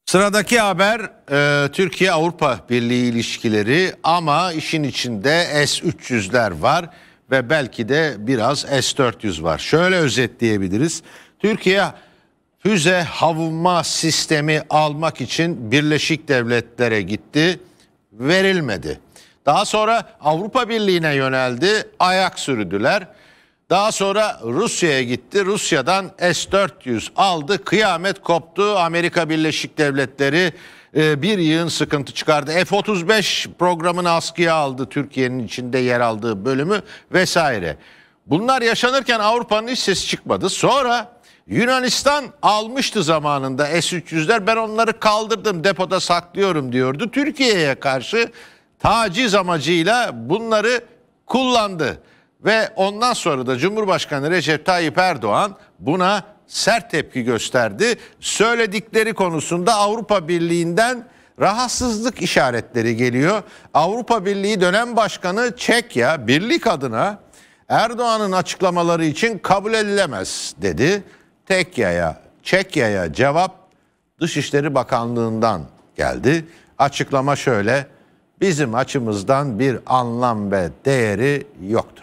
Sıradaki haber Türkiye-Avrupa Birliği ilişkileri ama işin içinde S-300'ler var ve belki de biraz S-400 var. Şöyle özetleyebiliriz. Türkiye füze savunma sistemi almak için Birleşik Devletler'e gitti, verilmedi. Daha sonra Avrupa Birliği'ne yöneldi, ayak sürdüler. Daha sonra Rusya'ya gitti. Rusya'dan S-400 aldı. Kıyamet koptu. Amerika Birleşik Devletleri bir yığın sıkıntı çıkardı. F-35 programını askıya aldı. Türkiye'nin içinde yer aldığı bölümü vesaire. Bunlar yaşanırken Avrupa'nın hiç sesi çıkmadı. Sonra Yunanistan almıştı zamanında S-300'ler. Ben onları kaldırdım, depoda saklıyorum diyordu. Türkiye'ye karşı taciz amacıyla bunları kullandı. Ve ondan sonra da Cumhurbaşkanı Recep Tayyip Erdoğan buna sert tepki gösterdi. Söyledikleri konusunda Avrupa Birliği'nden rahatsızlık işaretleri geliyor. Avrupa Birliği dönem başkanı Çekya birlik adına Erdoğan'ın açıklamaları için kabul edilemez dedi. Çekya'ya cevap Dışişleri Bakanlığı'ndan geldi. Açıklama şöyle: bizim açımızdan bir anlam ve değeri yoktur.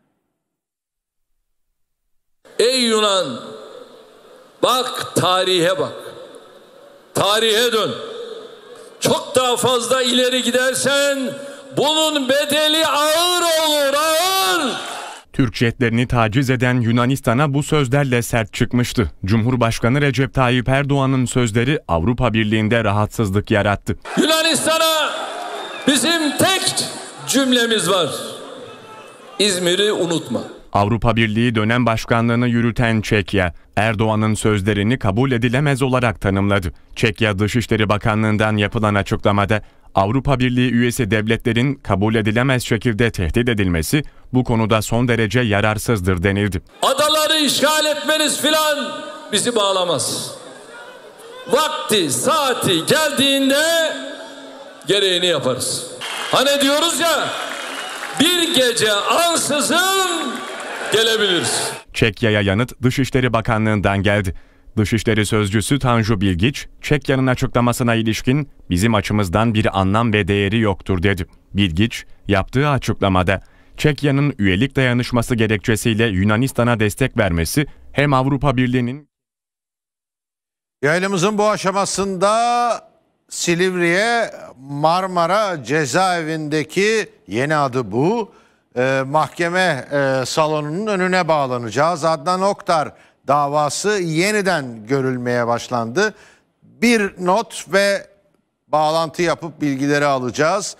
Ey Yunan, bak tarihe bak, tarihe dön. Çok daha fazla ileri gidersen bunun bedeli ağır olur, ağır. Türk jetlerini taciz eden Yunanistan'a bu sözlerle sert çıkmıştı. Cumhurbaşkanı Recep Tayyip Erdoğan'ın sözleri Avrupa Birliği'nde rahatsızlık yarattı. Yunanistan'a bizim tek cümlemiz var: İzmir'i unutma. Avrupa Birliği dönem başkanlığını yürüten Çekya, Erdoğan'ın sözlerini kabul edilemez olarak tanımladı. Çekya Dışişleri Bakanlığı'ndan yapılan açıklamada Avrupa Birliği üyesi devletlerin kabul edilemez şekilde tehdit edilmesi bu konuda son derece yararsızdır denildi. Adaları işgal etmeniz filan bizi bağlamaz. Vakti, saati geldiğinde gereğini yaparız. Hani diyoruz ya, bir gece ansızın gelebiliriz. Çekya'ya yanıt Dışişleri Bakanlığı'ndan geldi. Dışişleri Sözcüsü Tanju Bilgiç, Çekya'nın açıklamasına ilişkin bizim açımızdan bir anlam ve değeri yoktur dedi. Bilgiç, yaptığı açıklamada Çekya'nın üyelik dayanışması gerekçesiyle Yunanistan'a destek vermesi hem Avrupa Birliği'nin... Yayınımızın bu aşamasında Silivri'ye Marmara Cezaevindeki, yeni adı bu, mahkeme salonunun önüne bağlanacağız. Adnan Oktar davası yeniden görülmeye başlandı. Bir not ve bağlantı yapıp bilgileri alacağız.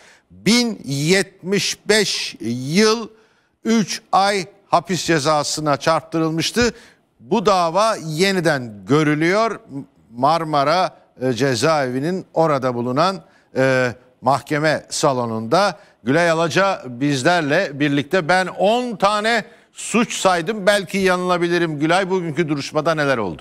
1075 yıl 3 ay hapis cezasına çarptırılmıştı. Bu dava yeniden görülüyor. Marmara Cezaevi'nin orada bulunan mahkeme salonunda. Gülay Alaca bizlerle birlikte. Ben 10 tane suç saydım. Belki yanılabilirim. Gülay, bugünkü duruşmada neler oldu?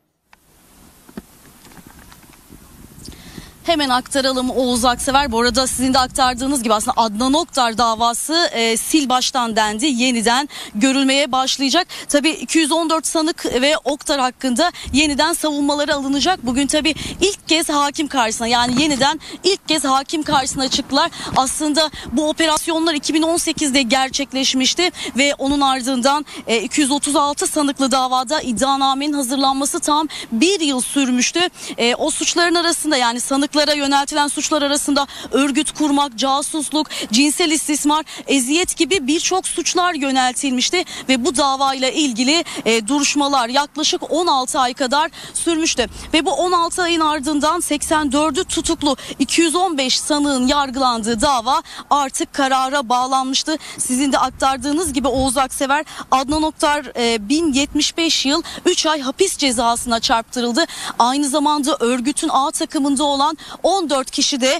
Hemen aktaralım Oğuz Aksever. Bu arada sizin de aktardığınız gibi aslında Adnan Oktar davası sil baştan dendi. Yeniden görülmeye başlayacak. Tabii 214 sanık ve Oktar hakkında yeniden savunmaları alınacak. Bugün tabii ilk kez hakim karşısına, yani yeniden ilk kez hakim karşısına çıktılar. Aslında bu operasyonlar 2018'de gerçekleşmişti ve onun ardından 236 sanıklı davada iddianamenin hazırlanması tam bir yıl sürmüştü. O suçların arasında, yani sanık yöneltilen suçlar arasında örgüt kurmak, casusluk, cinsel istismar, eziyet gibi birçok suçlar yöneltilmişti ve bu davayla ilgili duruşmalar yaklaşık 16 ay kadar sürmüştü. Ve bu 16 ayın ardından 84'ü tutuklu 215 sanığın yargılandığı dava artık karara bağlanmıştı. Sizin de aktardığınız gibi Oğuz Aksever, Adnan Oktar 1075 yıl 3 ay hapis cezasına çarptırıldı. Aynı zamanda örgütün A takımında olan 14 kişi de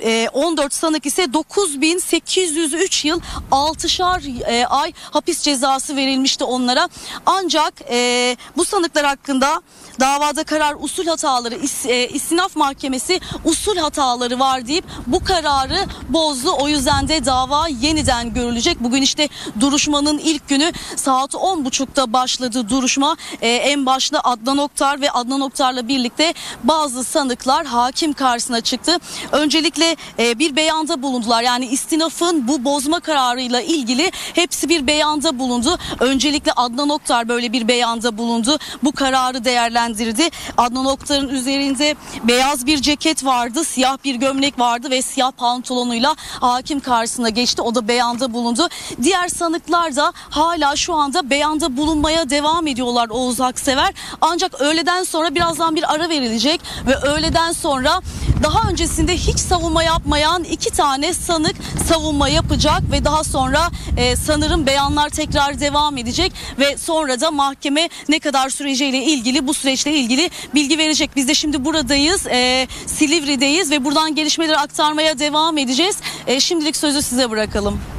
14 sanık ise 9803 yıl 6'şar ay hapis cezası verilmişti onlara. Ancak bu sanıklar hakkında davada karar usul hataları, istinaf mahkemesi usul hataları var deyip bu kararı bozdu. O yüzden de dava yeniden görülecek. Bugün işte duruşmanın ilk günü saat 10.30'da başladı duruşma. En başta Adnan Oktar ve Adnan Oktar'la birlikte bazı sanıklar hakim karşısına çıktı. Öncelikle bir beyanda bulundular. Yani istinafın bu bozma kararıyla ilgili hepsi bir beyanda bulundu. Öncelikle Adnan Oktar böyle bir beyanda bulundu. Bu kararı değerlendirdi. Adnan Oktar'ın üzerinde beyaz bir ceket vardı, siyah bir gömlek vardı ve siyah pantolonuyla hakim karşısına geçti. O da beyanda bulundu. Diğer sanıklar da hala şu anda beyanda bulunmaya devam ediyorlar Oğuz Aksever. Ancak öğleden sonra birazdan bir ara verilecek ve öğleden sonra daha öncesinde hiç savunma yapmayan 2 tane sanık savunma yapacak ve daha sonra sanırım beyanlar tekrar devam edecek ve sonra da mahkeme ne kadar süreceğiyle ilgili, bu süreçle ilgili bilgi verecek. Biz de şimdi buradayız, Silivri'deyiz ve buradan gelişmeleri aktarmaya devam edeceğiz. Şimdilik sözü size bırakalım.